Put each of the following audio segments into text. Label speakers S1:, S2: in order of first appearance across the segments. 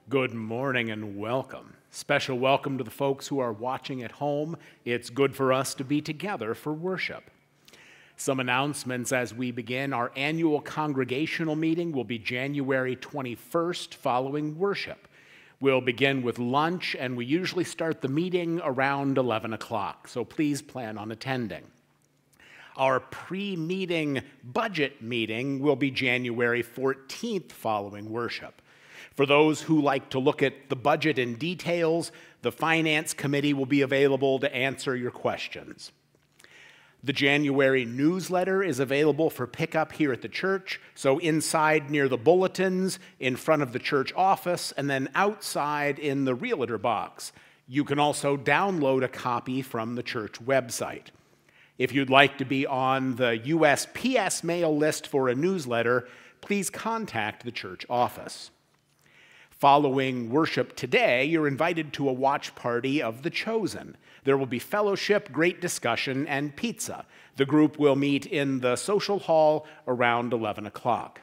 S1: Good morning and welcome. Special welcome to the folks who are watching at home. It's good for us to be together for worship. Some announcements as we begin. Our annual congregational meeting will be January 21st following worship. We'll begin with lunch, and we usually start the meeting around 11 o'clock, so please plan on attending. Our pre-meeting budget meeting will be January 14th following worship. For those who like to look at the budget in details, the Finance Committee will be available to answer your questions. The January newsletter is available for pickup here at the church, so inside near the bulletins, in front of the church office, and then outside in the realtor box. You can also download a copy from the church website. If you'd like to be on the USPS mail list for a newsletter, please contact the church office. Following worship today, you're invited to a watch party of The Chosen. There will be fellowship, great discussion, and pizza. The group will meet in the social hall around 11 o'clock.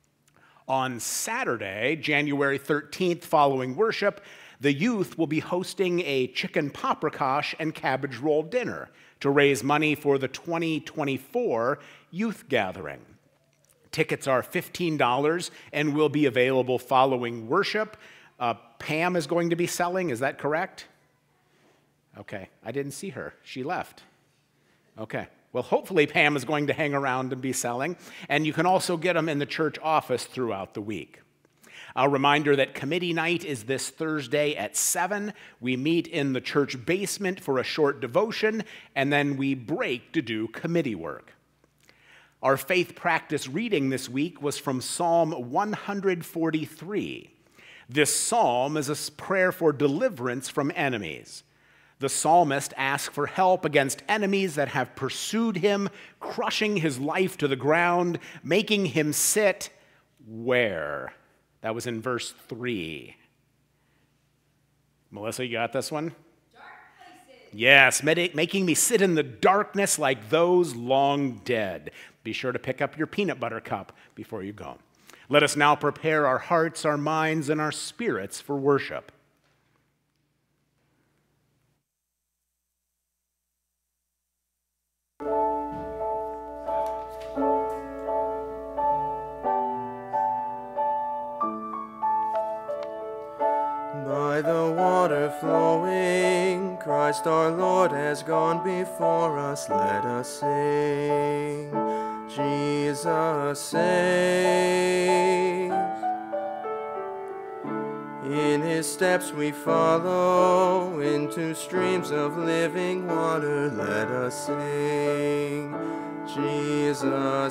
S1: On Saturday, January 13th, following worship, the youth will be hosting a chicken paprikash and cabbage roll dinner to raise money for the 2024 youth gathering. Tickets are $15 and will be available following worship. Pam is going to be selling, is that correct? Okay, I didn't see her. She left. Okay, well, hopefully Pam is going to hang around and be selling, and you can also get them in the church office throughout the week. A reminder that committee night is this Thursday at 7. We meet in the church basement for a short devotion, and then we break to do committee work. Our faith practice reading this week was from Psalm 143. This psalm is a prayer for deliverance from enemies. The psalmist asks for help against enemies that have pursued him, crushing his life to the ground, making him sit where? That was in verse 3. Melissa, you got this one? Yes, making me sit in the darkness like those long dead. Be sure to pick up your peanut butter cup before you go. Let us now prepare our hearts, our minds, and our spirits for worship.
S2: By the water flowing, Christ our Lord has gone before us. Let us sing, Jesus saves. In his steps we follow, into streams of living water. Let us sing, Jesus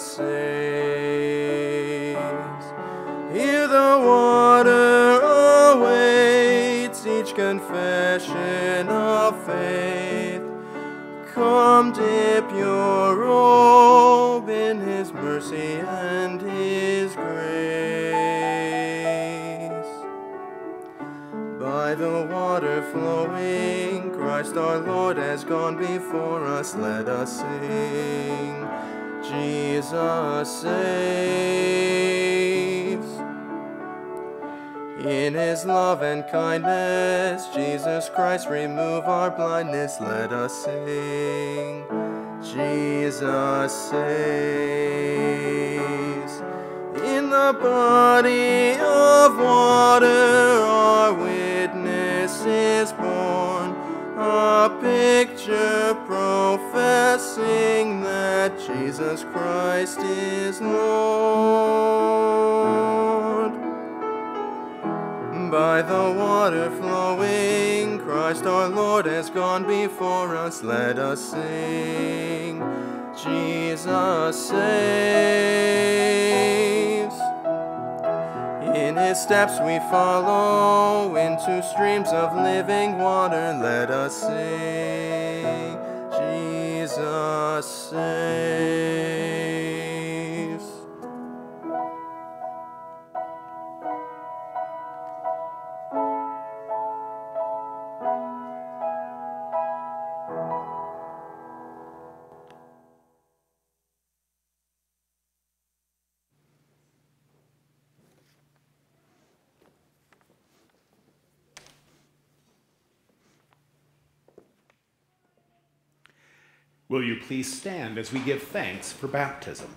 S2: saves. Here the water awaits each confession of faith. Come dip your robe in his mercy and his grace. By the water flowing, Christ our Lord has gone before us. Let us sing, Jesus saves. In his love and kindness, Jesus Christ remove our blindness. Let us sing, Jesus saves. In the body of water our witness is born, a picture professing that Jesus Christ is Lord. By the water flowing, Christ our Lord has gone before us. Let us sing, Jesus saves. In his steps we follow, into streams of living water. Let us sing, Jesus saves.
S1: Will you please stand as we give thanks for baptism?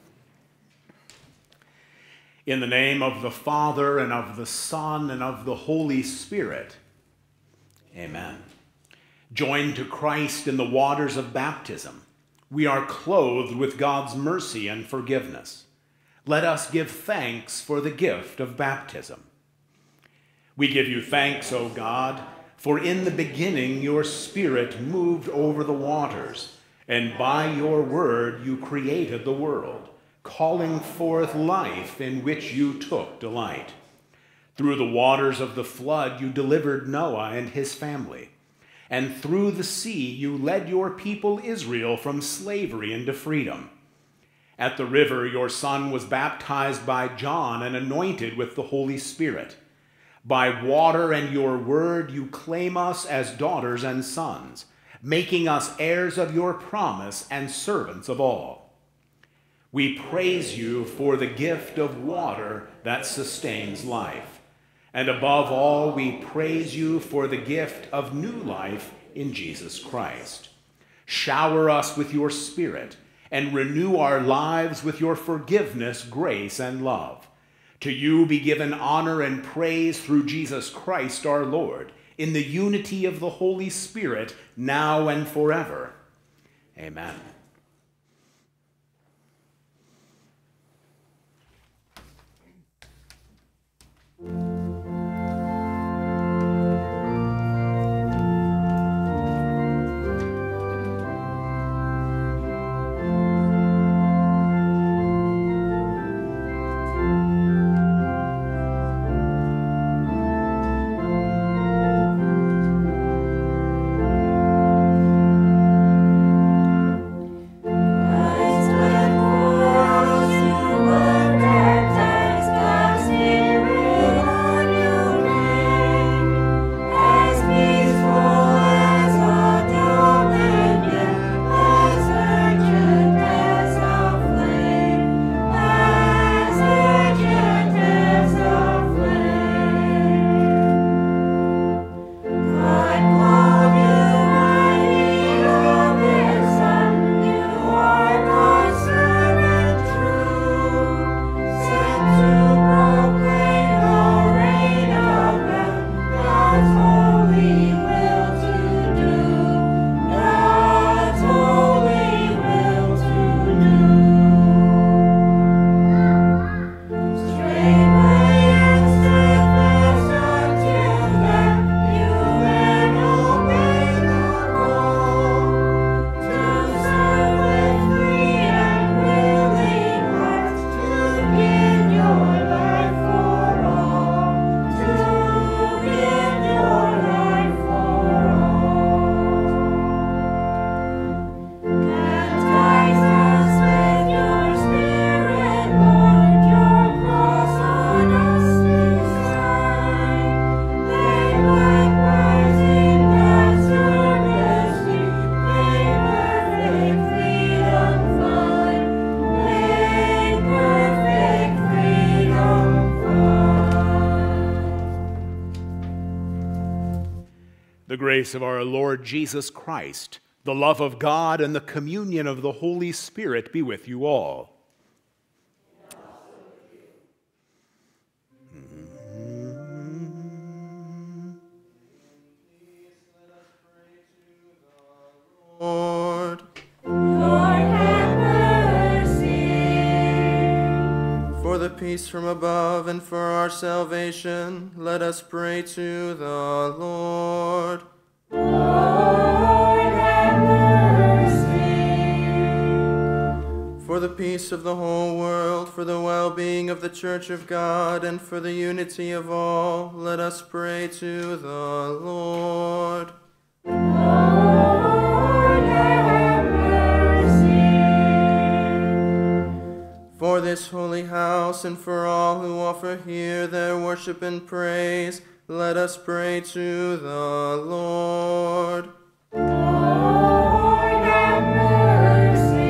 S1: In the name of the Father, and of the Son, and of the Holy Spirit. Amen. Joined to Christ in the waters of baptism, we are clothed with God's mercy and forgiveness. Let us give thanks for the gift of baptism. We give you thanks, O God, for in the beginning your Spirit moved over the waters, and by your word you created the world, calling forth life in which you took delight. Through the waters of the flood you delivered Noah and his family, and through the sea you led your people Israel from slavery into freedom. At the river your Son was baptized by John and anointed with the Holy Spirit. By water and your word you claim us as daughters and sons, making us heirs of your promise and servants of all. We praise you for the gift of water that sustains life. And above all, we praise you for the gift of new life in Jesus Christ. Shower us with your Spirit and renew our lives with your forgiveness, grace, and love. To you be given honor and praise through Jesus Christ our Lord, in the unity of the Holy Spirit, now and forever. Amen. The grace of our Lord Jesus Christ, the love of God, and the communion of the Holy Spirit be with you all.
S2: Lord,
S3: Lord, have mercy.
S2: for the peace from above and for our salvation, let us pray to the Lord.
S3: Lord, have mercy.
S2: For the peace of the whole world, for the well-being of the Church of God, and for the unity of all, let us pray to the Lord.
S3: Lord, have mercy.
S2: For this holy house and for all who offer here their worship and praise, let us pray to the Lord.
S3: Lord, have mercy.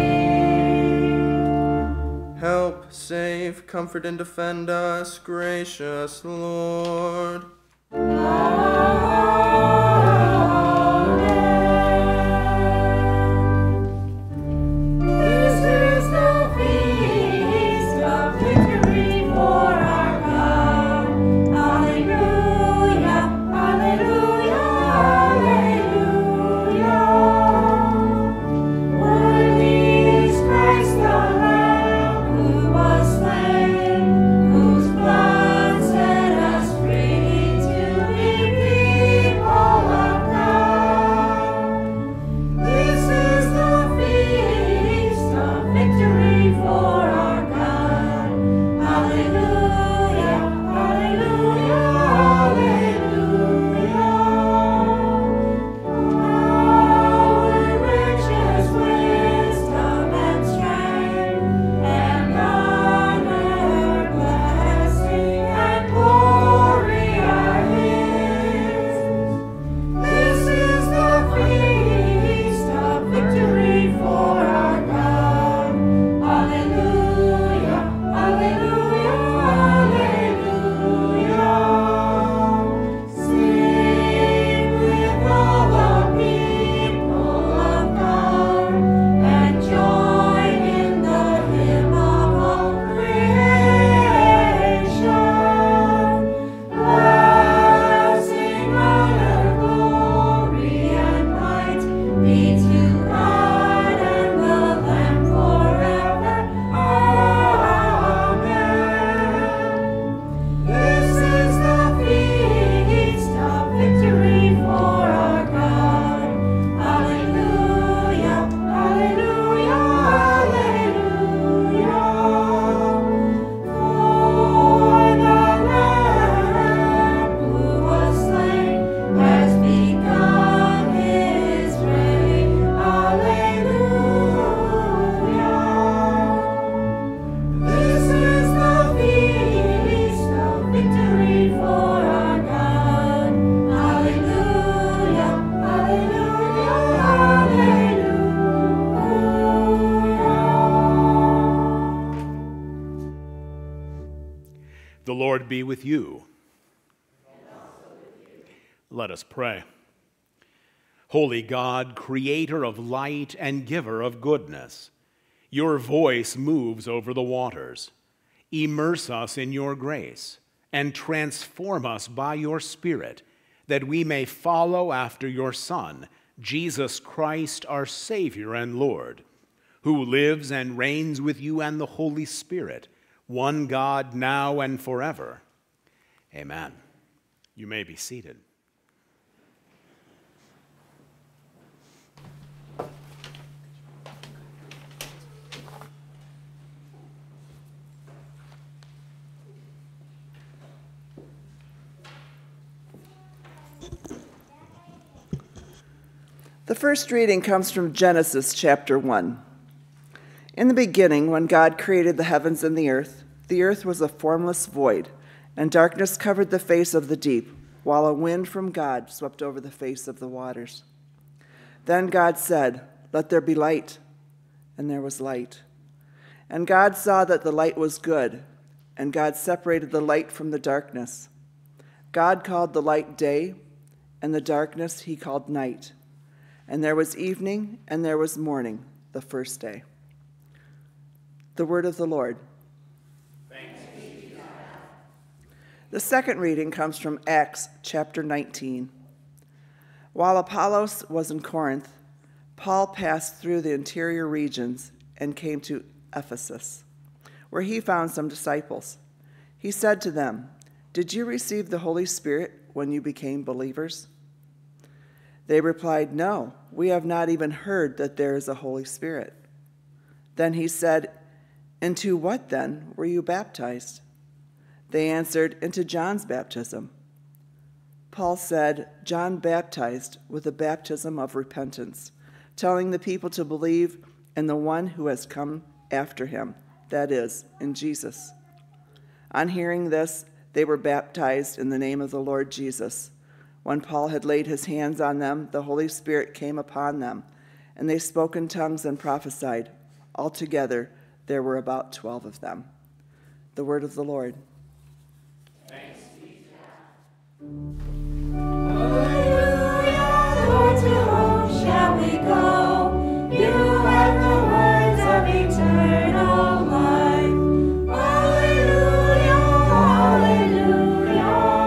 S2: Help, save, comfort, and defend us, gracious Lord.
S3: Amen.
S1: The Lord be with you. Let us pray. Holy God, creator of light and giver of goodness, your voice moves over the waters. Immerse us in your grace and transform us by your Spirit, that we may follow after your Son, Jesus Christ, our Savior and Lord, who lives and reigns with you and the Holy Spirit, one God, now and forever. Amen. You may be seated.
S4: The first reading comes from Genesis chapter 1. In the beginning, when God created the heavens and the earth was a formless void, and darkness covered the face of the deep, while a wind from God swept over the face of the waters. Then God said, "Let there be light," and there was light. And God saw that the light was good, and God separated the light from the darkness. God called the light day, and the darkness he called night. And there was evening, and there was morning, the first day. The word of the Lord.
S1: Thanks be to God.
S4: The second reading comes from Acts chapter 19. While Apollos was in Corinth, Paul passed through the interior regions and came to Ephesus, where he found some disciples. He said to them, "Did you receive the Holy Spirit when you became believers?" They replied, "No, we have not even heard that there is a Holy Spirit." Then he said, "Into what then were you baptized?" They answered, "Into John's baptism." Paul said, "John baptized with a baptism of repentance, telling the people to believe in the one who has come after him, that is, in Jesus." On hearing this, they were baptized in the name of the Lord Jesus. When Paul had laid his hands on them, the Holy Spirit came upon them, and they spoke in tongues and prophesied. Altogether, there were about 12 of them. The word of the Lord.
S1: Thanks be to
S3: Hallelujah, Lord, to whom shall we go? You have the words of eternal life. Hallelujah, hallelujah.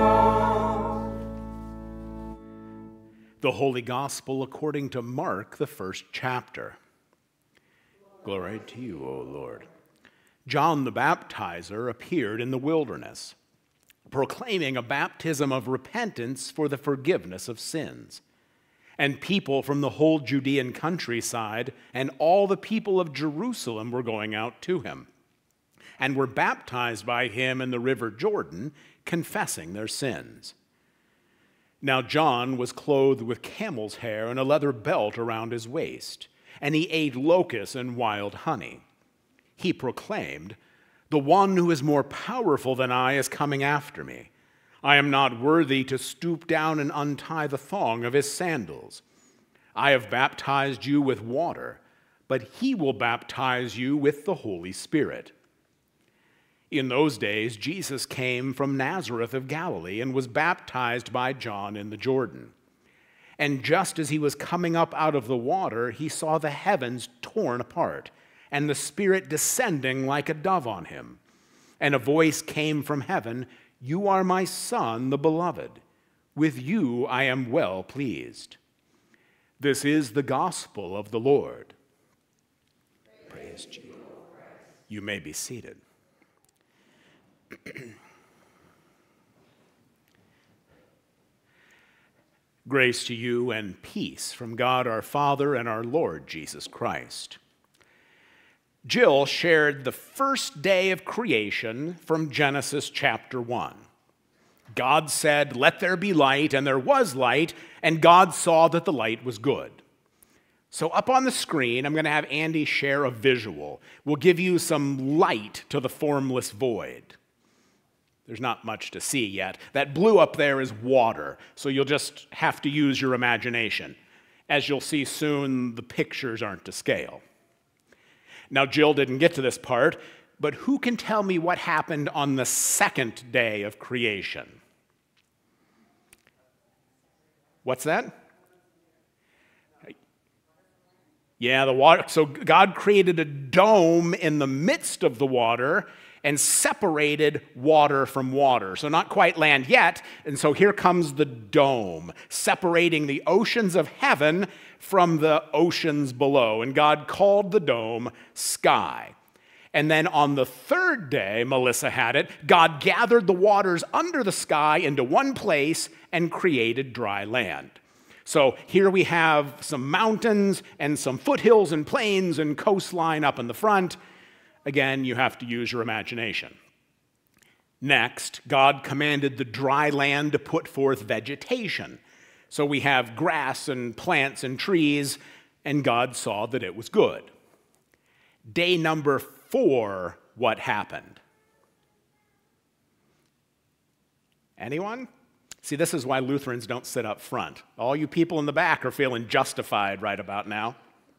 S1: The Holy Gospel according to Mark, the first chapter. Glory to you, O Lord. John the Baptizer appeared in the wilderness, proclaiming a baptism of repentance for the forgiveness of sins. And people from the whole Judean countryside and all the people of Jerusalem were going out to him, and were baptized by him in the river Jordan, confessing their sins. Now John was clothed with camel's hair and a leather belt around his waist, and he ate locusts and wild honey. He proclaimed, "The one who is more powerful than I is coming after me. I am not worthy to stoop down and untie the thong of his sandals. I have baptized you with water, but he will baptize you with the Holy Spirit." In those days, Jesus came from Nazareth of Galilee and was baptized by John in the Jordan. And just as he was coming up out of the water, he saw the heavens torn apart, and the Spirit descending like a dove on him. And a voice came from heaven, "You are my Son, the Beloved. With you I am well pleased." This is the gospel of the Lord. Praise Jesus. You may be seated. Grace to you and peace from God our Father and our Lord Jesus Christ. Jill shared the first day of creation from Genesis chapter 1. God said, "Let there be light," and there was light, and God saw that the light was good. So up on the screen, I'm going to have Andy share a visual. We'll give you some light to the formless void. There's not much to see yet. That blue up there is water, so you'll just have to use your imagination. As you'll see soon, the pictures aren't to scale. Now, Jill didn't get to this part, but who can tell me what happened on the second day of creation? What's that? Yeah, the water. So God created a dome in the midst of the water and separated water from water. So not quite land yet, and so here comes the dome, separating the oceans of heaven from the oceans below. And God called the dome sky. And then on the third day, Melissa had it, God gathered the waters under the sky into one place and created dry land. So here we have some mountains and some foothills and plains and coastline up in the front. Again, you have to use your imagination. Next, God commanded the dry land to put forth vegetation. So we have grass and plants and trees, and God saw that it was good. Day number 4, what happened? Anyone? See, this is why Lutherans don't sit up front. All you people in the back are feeling justified right about now.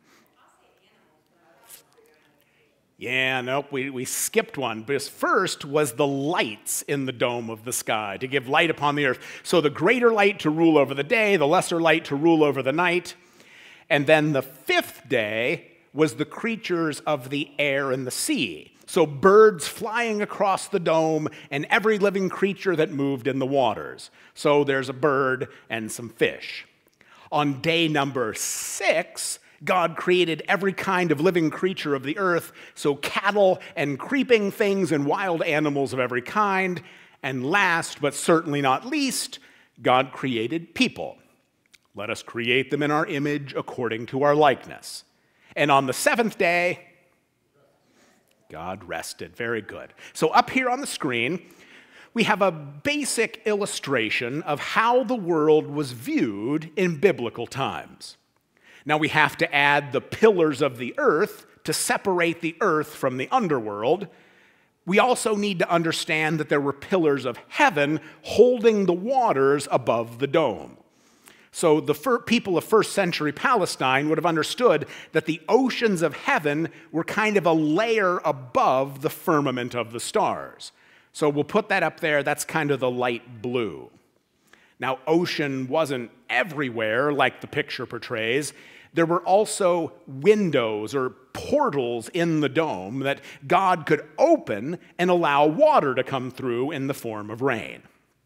S1: Yeah, nope, we skipped one. Because first was the lights in the dome of the sky to give light upon the earth. So the greater light to rule over the day, the lesser light to rule over the night. And then the 5th day was the creatures of the air and the sea. So birds flying across the dome and every living creature that moved in the waters. So there's a bird and some fish. On day number 6, God created every kind of living creature of the earth, so cattle and creeping things and wild animals of every kind. And last, but certainly not least, God created people. Let us create them in our image according to our likeness. And on the 7th day, God rested. Very good. So up here on the screen, we have a basic illustration of how the world was viewed in biblical times. Now we have to add the pillars of the earth to separate the earth from the underworld. We also need to understand that there were pillars of heaven holding the waters above the dome. So the people of first century Palestine would have understood that the oceans of heaven were kind of a layer above the firmament of the stars. So we'll put that up there. That's kind of the light blue. Now, ocean wasn't everywhere like the picture portrays. There were also windows or portals in the dome that God could open and allow water to come through in the form of rain.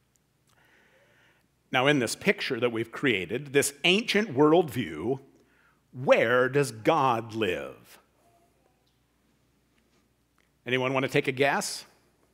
S1: Now, in this picture that we've created, this ancient worldview, where does God live? Anyone want to take a guess?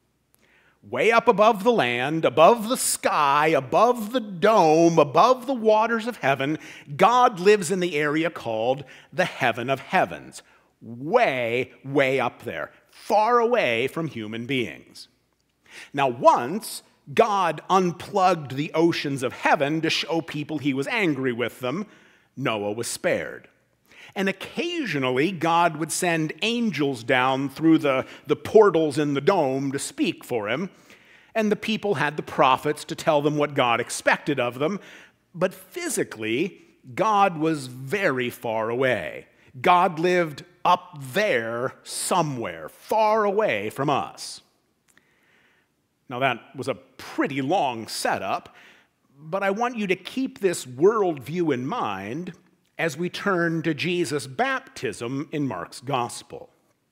S1: Way up above the land, above the sky, above the dome, above the waters of heaven, God lives in the area called the heaven of heavens. Way, way up there, far away from human beings. Now, once God unplugged the oceans of heaven to show people he was angry with them. Noah was spared. And occasionally, God would send angels down through the portals in the dome to speak for him. And the people had the prophets to tell them what God expected of them. But physically, God was very far away. God lived up there somewhere, far away from us. Now, that was a pretty long setup, but I want you to keep this worldview in mind as we turn to Jesus' baptism in Mark's gospel.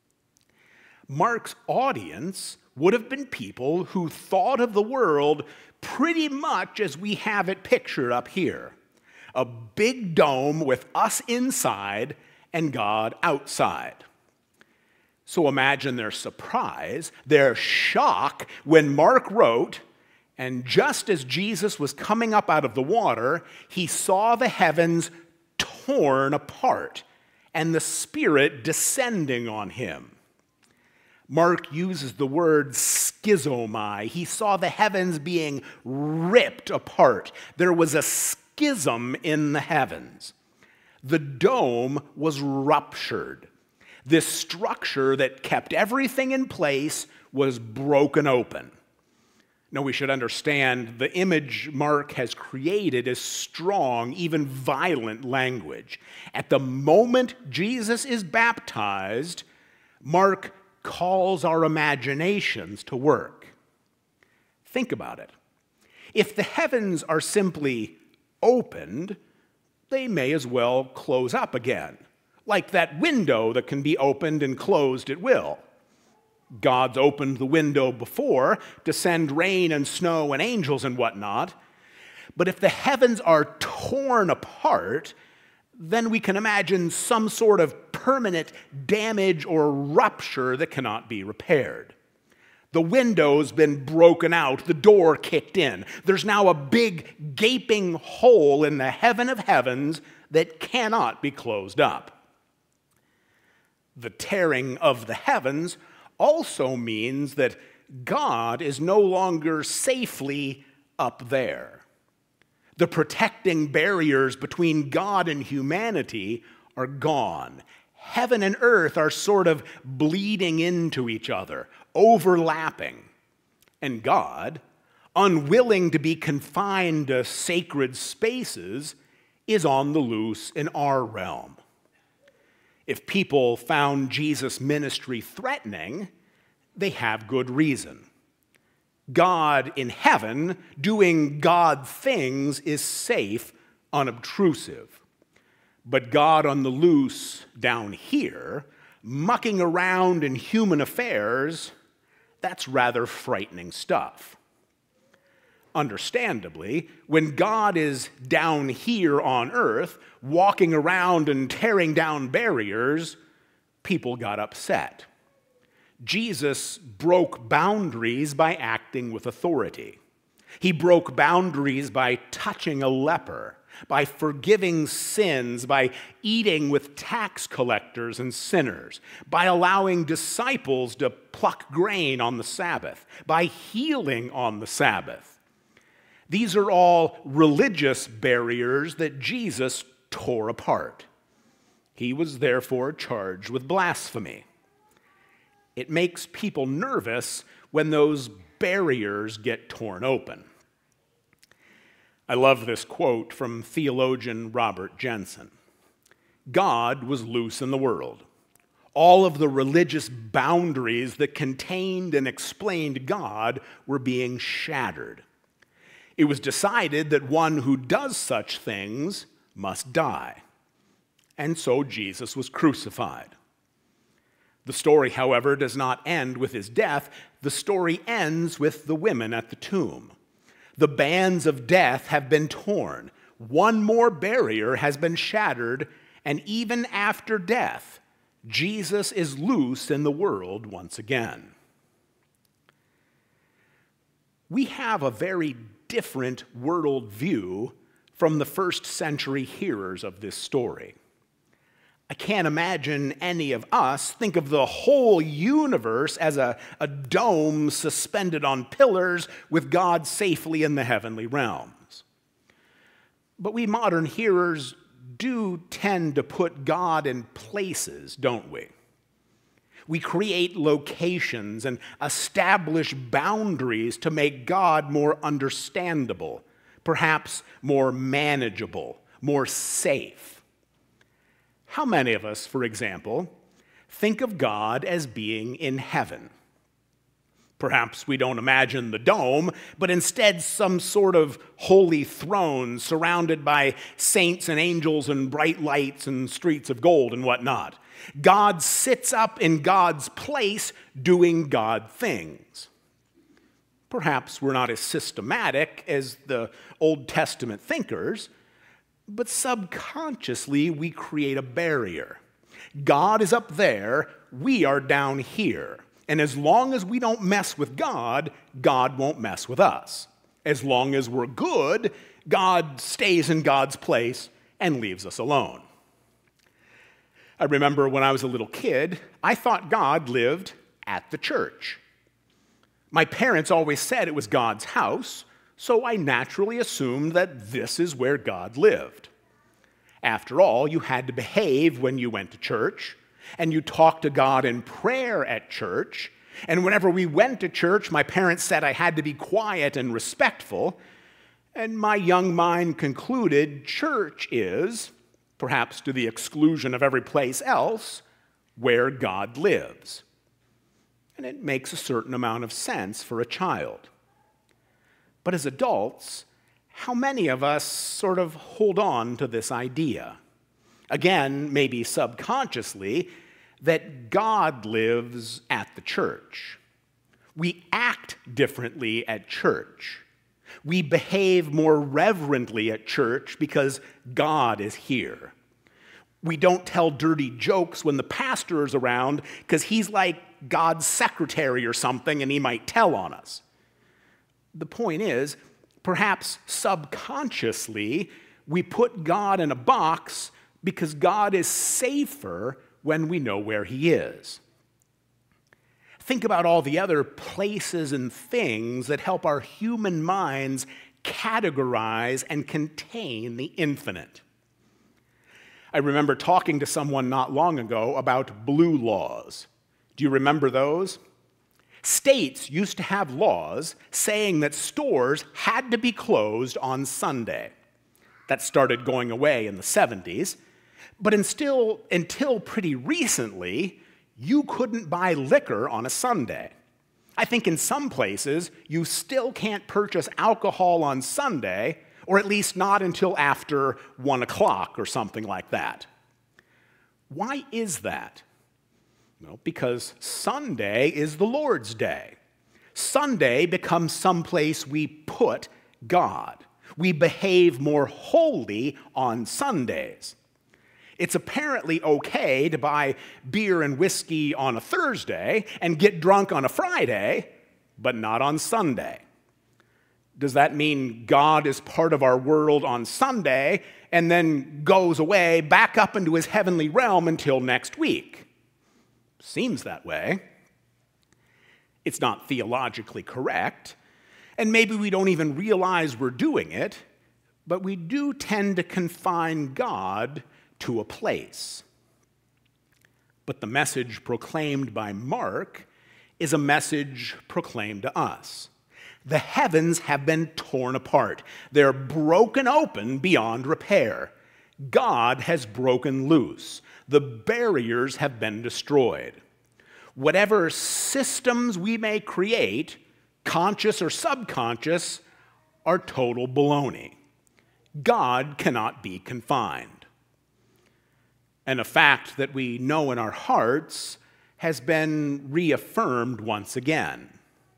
S1: Mark's audience would have been people who thought of the world pretty much as we have it pictured up here. A big dome with us inside and God outside. So imagine their surprise, their shock when Mark wrote, and just as Jesus was coming up out of the water, he saw the heavens torn apart and the Spirit descending on him. Mark uses the word schizomai. He saw the heavens being ripped apart. There was a schism in the heavens. The dome was ruptured. This structure that kept everything in place was broken open. Now, we should understand the image Mark has created is strong, even violent language. At the moment Jesus is baptized, Mark calls our imaginations to work. Think about it. If the heavens are simply opened, they may as well close up again, like that window that can be opened and closed at will. God's opened the window before to send rain and snow and angels and whatnot. But if the heavens are torn apart, then we can imagine some sort of permanent damage or rupture that cannot be repaired. The window's been broken out, the door kicked in. There's now a big gaping hole in the heaven of heavens that cannot be closed up. The tearing of the heavens also means that God is no longer safely up there. The protecting barriers between God and humanity are gone. Heaven and earth are sort of bleeding into each other, overlapping. And God, unwilling to be confined to sacred spaces, is on the loose in our realm. If people found Jesus' ministry threatening, they have good reason. God in heaven, doing God things, is safe, unobtrusive. But God on the loose down here, mucking around in human affairs, that's rather frightening stuff. Understandably, when God is down here on earth, walking around and tearing down barriers, people got upset. Jesus broke boundaries by acting with authority. He broke boundaries by touching a leper, by forgiving sins, by eating with tax collectors and sinners, by allowing disciples to pluck grain on the Sabbath, by healing on the Sabbath. These are all religious barriers that Jesus tore apart. He was therefore charged with blasphemy. It makes people nervous when those barriers get torn open. I love this quote from theologian Robert Jensen. God was loose in the world. All of the religious boundaries that contained and explained God were being shattered. It was decided that one who does such things must die. And so Jesus was crucified. The story, however, does not end with his death. The story ends with the women at the tomb. The bands of death have been torn. One more barrier has been shattered, and even after death, Jesus is loose in the world once again. We have a very different worldview from the first century hearers of this story. I can't imagine any of us think of the whole universe as a dome suspended on pillars with God safely in the heavenly realms. But we modern hearers do tend to put God in places, don't we? We create locations and establish boundaries to make God more understandable, perhaps more manageable, more safe. How many of us, for example, think of God as being in heaven? Perhaps we don't imagine the dome, but instead some sort of holy throne surrounded by saints and angels and bright lights and streets of gold and whatnot. God sits up in God's place doing God things. Perhaps we're not as systematic as the Old Testament thinkers, but subconsciously we create a barrier. God is up there, we are down here. And as long as we don't mess with God, God won't mess with us. As long as we're good, God stays in God's place and leaves us alone. I remember when I was a little kid, I thought God lived at the church. My parents always said it was God's house, so I naturally assumed that this is where God lived. After all, you had to behave when you went to church, and you talked to God in prayer at church, and whenever we went to church, my parents said I had to be quiet and respectful, and my young mind concluded church is, perhaps to the exclusion of every place else, where God lives. and it makes a certain amount of sense for a child. But as adults, how many of us sort of hold on to this idea? Again, maybe subconsciously, that God lives at the church. We act differently at church. We behave more reverently at church because God is here. We don't tell dirty jokes when the pastor is around because he's like God's secretary or something and he might tell on us. The point is, perhaps subconsciously, we put God in a box because God is safer when we know where he is. Think about all the other places and things that help our human minds categorize and contain the infinite. I remember talking to someone not long ago about blue laws. Do you remember those? States used to have laws saying that stores had to be closed on Sunday. That started going away in the 70s. But until pretty recently, you couldn't buy liquor on a Sunday. I think in some places, you still can't purchase alcohol on Sunday, or at least not until after 1 o'clock or something like that. Why is that? Well, because Sunday is the Lord's day. Sunday becomes someplace we put God. We behave more holy on Sundays. It's apparently okay to buy beer and whiskey on a Thursday and get drunk on a Friday, but not on Sunday. Does that mean God is part of our world on Sunday and then goes away back up into his heavenly realm until next week? Seems that way. It's not theologically correct, and maybe we don't even realize we're doing it, but we do tend to confine God to a place. But the message proclaimed by Mark is a message proclaimed to us. The heavens have been torn apart. They're broken open beyond repair. God has broken loose. The barriers have been destroyed. Whatever systems we may create, conscious or subconscious, are total baloney. God cannot be confined. And a fact that we know in our hearts has been reaffirmed once again.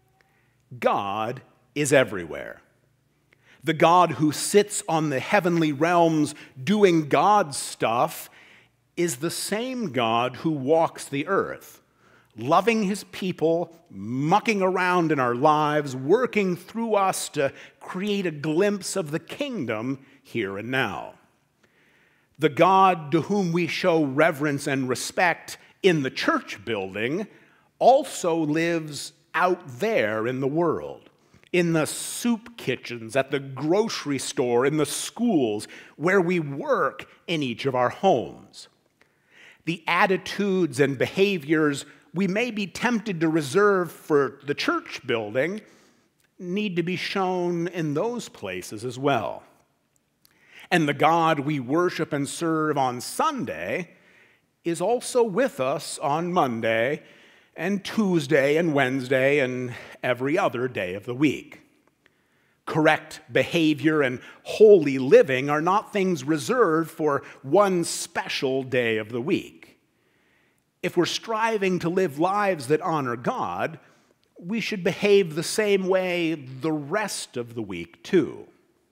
S1: God is everywhere. The God who sits on the heavenly realms doing God's stuff is the same God who walks the earth, loving his people, mucking around in our lives, working through us to create a glimpse of the kingdom here and now. The God to whom we show reverence and respect in the church building also lives out there in the world, in the soup kitchens, at the grocery store, in the schools, where we work in each of our homes. The attitudes and behaviors we may be tempted to reserve for the church building need to be shown in those places as well. And the God we worship and serve on Sunday is also with us on Monday and Tuesday and Wednesday and every other day of the week. Correct behavior and holy living are not things reserved for one special day of the week. If we're striving to live lives that honor God, we should behave the same way the rest of the week too.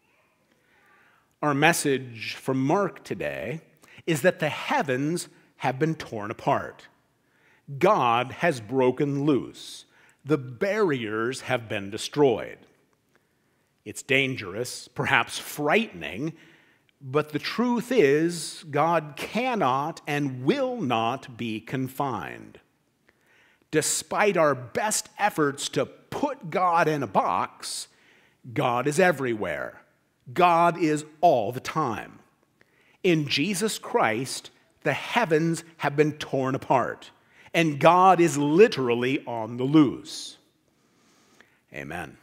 S1: Our message from Mark today is that the heavens have been torn apart. God has broken loose. The barriers have been destroyed. It's dangerous, perhaps frightening, but the truth is God cannot and will not be confined. Despite our best efforts to put God in a box, God is everywhere. God is all the time. In Jesus Christ, the heavens have been torn apart, and God is literally on the loose. Amen.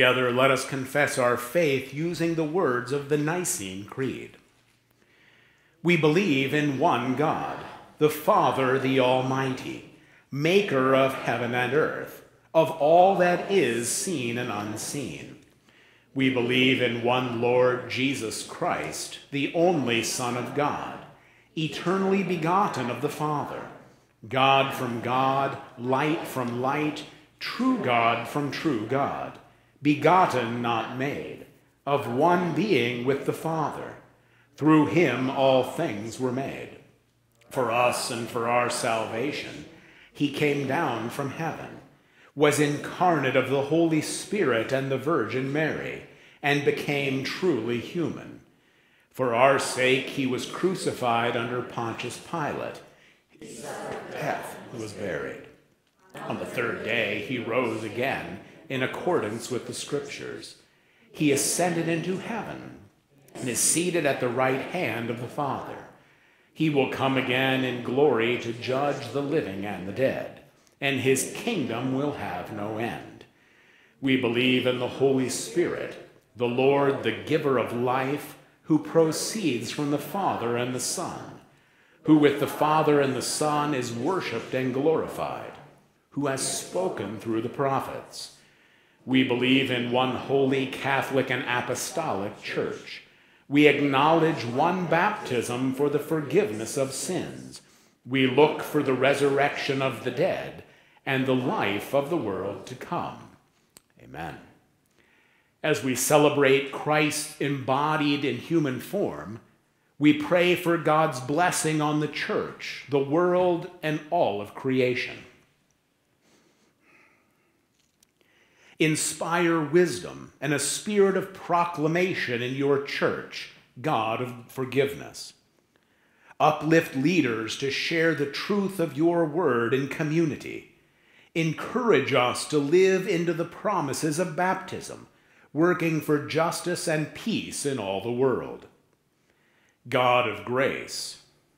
S1: Together, let us confess our faith using the words of the Nicene Creed. We believe in one God, the Father, the Almighty, maker of heaven and earth, of all that is seen and unseen. We believe in one Lord Jesus Christ, the only Son of God, eternally begotten of the Father, God from God, light from light, true God from true God, begotten, not made, of one being with the Father. Through him all things were made. For us and for our salvation, he came down from heaven, was incarnate of the Holy Spirit and the Virgin Mary, and became truly human. For our sake he was crucified under Pontius Pilate. Death was buried. On the third day he rose again in accordance with the Scriptures. He ascended into heaven and is seated at the right hand of the Father. He will come again in glory to judge the living and the dead, and his kingdom will have no end. We believe in the Holy Spirit, the Lord, the giver of life, who proceeds from the Father and the Son, who with the Father and the Son is worshipped and glorified, who has spoken through the prophets. We believe in one holy, Catholic, and apostolic church. We acknowledge one baptism for the forgiveness of sins. We look for the resurrection of the dead and the life of the world to come. Amen. As we celebrate Christ embodied in human form, we pray for God's blessing on the church, the world, and all of creation. Inspire wisdom and a spirit of proclamation in your church, God of forgiveness. Uplift leaders to share the truth of your word in community. Encourage us to live into the promises of baptism, working for justice and peace in all the world. God of grace,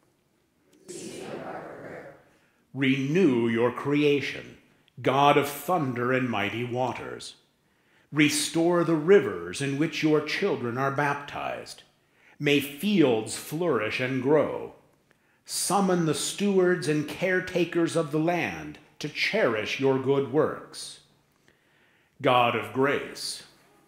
S1: renew your creation. God of thunder and mighty waters, restore the rivers in which your children are baptized. May fields flourish and grow. Summon the stewards and caretakers of the land to cherish your good works. God of grace,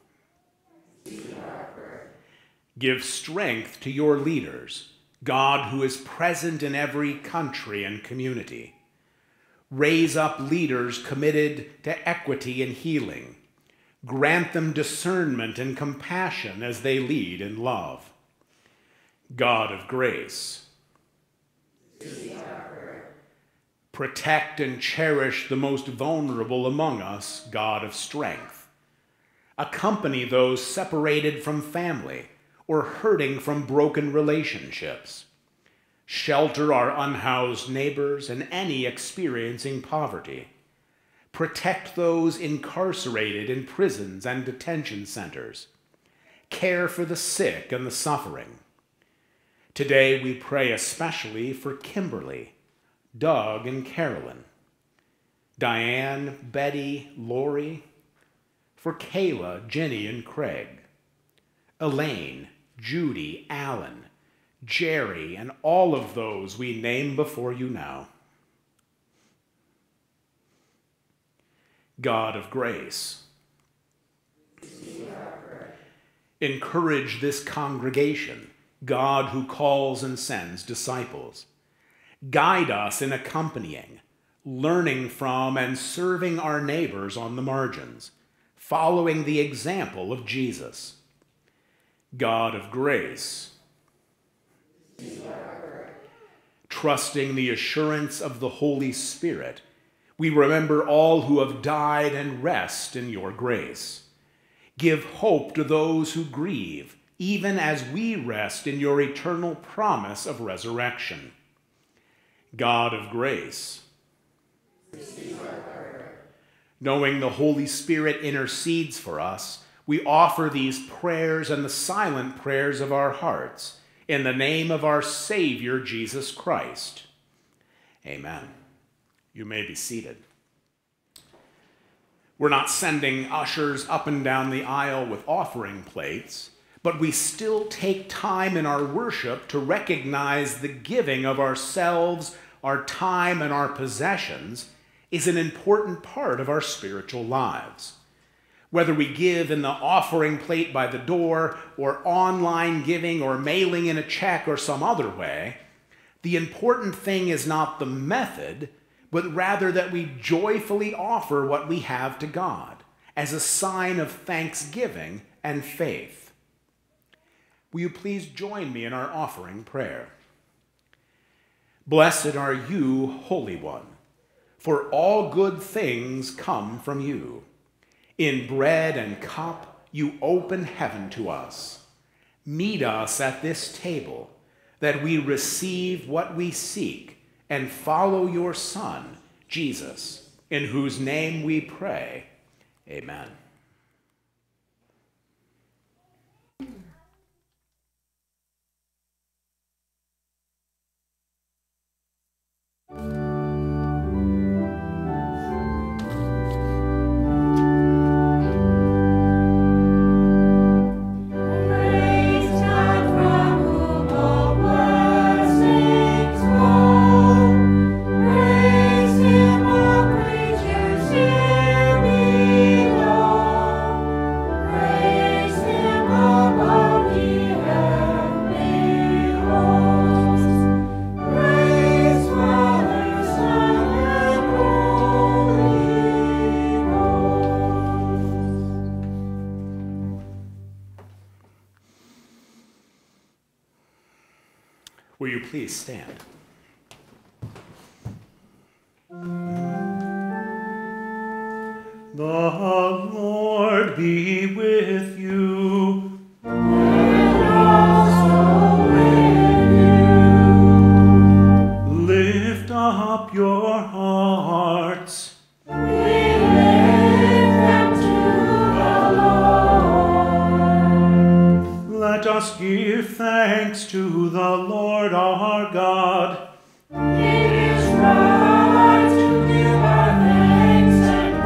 S1: give strength to your leaders, God who is present in every country and community. Raise up leaders committed to equity and healing. Grant them discernment and compassion as they lead in love. God of grace, protect and cherish the most vulnerable among us, God of strength. Accompany those separated from family or hurting from broken relationships. Shelter our unhoused neighbors and any experiencing poverty. Protect those incarcerated in prisons and detention centers. Care for the sick and the suffering. Today we pray especially for Kimberly, Doug, and Carolyn, Diane, Betty, Lori, for Kayla, Jenny, and Craig, Elaine, Judy, Alan, Jerry, and all of those we name before you now. God of grace, encourage this congregation, God who calls and sends disciples. Guide us in accompanying, learning from, and serving our neighbors on the margins, following the example of Jesus. God of grace, trusting the assurance of the Holy Spirit, we remember all who have died and rest in your grace. Give hope to those who grieve, even as we rest in your eternal promise of resurrection. God of grace, knowing the Holy Spirit intercedes for us, we offer these prayers and the silent prayers of our hearts in the name of our Savior, Jesus Christ. Amen. You may be seated. We're not sending ushers up and down the aisle with offering plates, but we still take time in our worship to recognize the giving of ourselves, our time, and our possessions is an important part of our spiritual lives. Whether we give in the offering plate by the door, or online giving, or mailing in a check, or some other way, the important thing is not the method, but rather that we joyfully offer what we have to God as a sign of thanksgiving and faith. Will you please join me in our offering prayer? Blessed are you, Holy One, for all good things come from you. In bread and cup you open heaven to us. Meet us at this table, that we receive what we seek and follow your Son, Jesus, in whose name we pray. Amen. Will you please stand? The Lord be with you.
S3: And also with you.
S1: Lift up your hearts.
S3: We lift them to the Lord.
S1: Let us give thanks to the Lord our God.
S3: It is right to give our thanks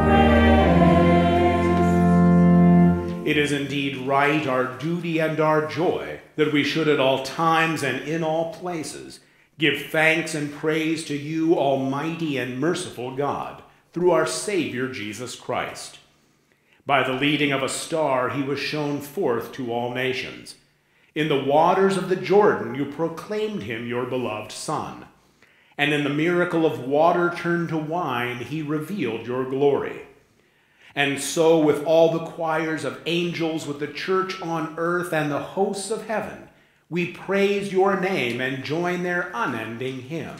S3: and praise.
S1: It is indeed right, our duty and our joy, that we should at all times and in all places give thanks and praise to you, almighty and merciful God, through our Savior Jesus Christ. By the leading of a star he was shown forth to all nations. In the waters of the Jordan you proclaimed him your beloved Son. And in the miracle of water turned to wine he revealed your glory. And so with all the choirs of angels, with the church on earth and the hosts of heaven, we praise your name and join their unending hymn.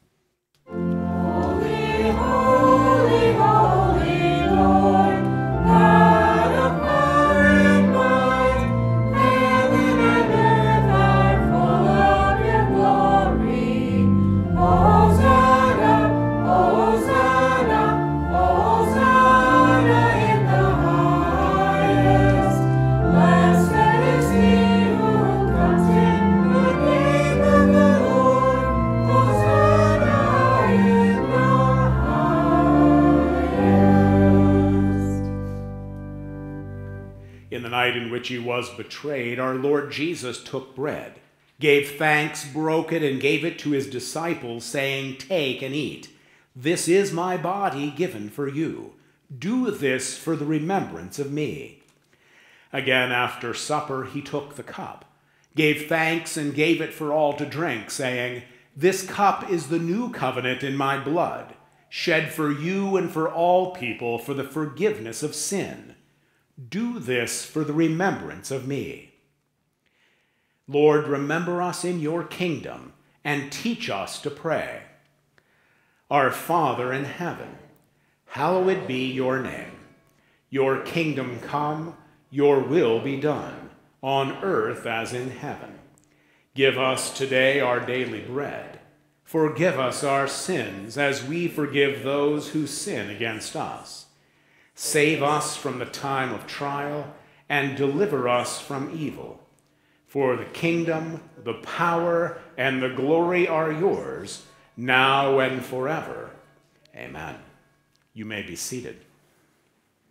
S3: Holy, holy, holy Lord, God of power and might, heaven and earth are full of your glory. Hosanna, Hosanna, Hosanna in the highest. Blessed is he who comes in the name of the Lord. Hosanna in the highest.
S1: In the night in which he was betrayed, our Lord Jesus took bread, gave thanks, broke it, and gave it to his disciples, saying, "Take and eat. This is my body given for you. Do this for the remembrance of me." Again, after supper, he took the cup, gave thanks, and gave it for all to drink, saying, "This cup is the new covenant in my blood, shed for you and for all people for the forgiveness of sin. Do this for the remembrance of me." Lord, remember us in your kingdom and teach us to pray. Our Father in heaven, hallowed be your name. Your kingdom come, your will be done, on earth as in heaven. Give us today our daily bread. Forgive us our sins as we forgive those who sin against us. Save us from the time of trial and deliver us from evil. For the kingdom, the power, and the glory are yours, now and forever. Amen. You may be seated.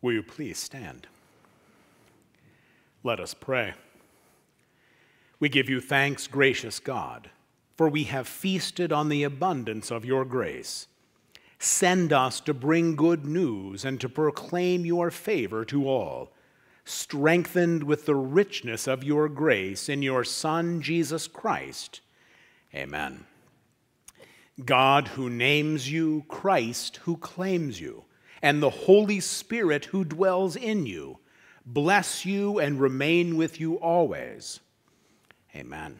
S1: Will you please stand? Let us pray. We give you thanks, gracious God, for we have feasted on the abundance of your grace. Send us to bring good news and to proclaim your favor to all, strengthened with the richness of your grace in your Son, Jesus Christ. Amen. God who names you, Christ who claims you, and the Holy Spirit who dwells in you, bless you and remain with you always. Amen.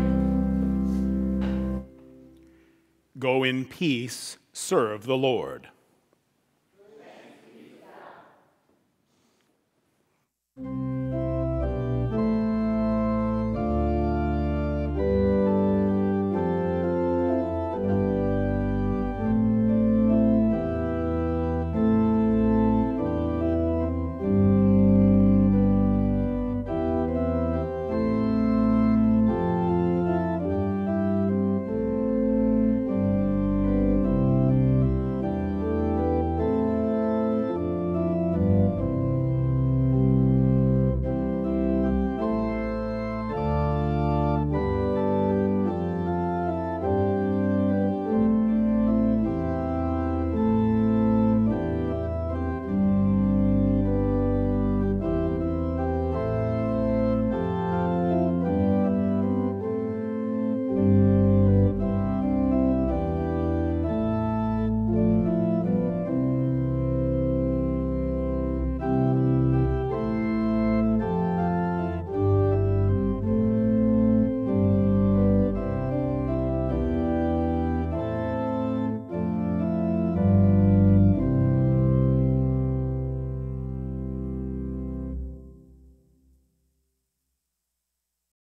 S1: Go in peace, serve the Lord.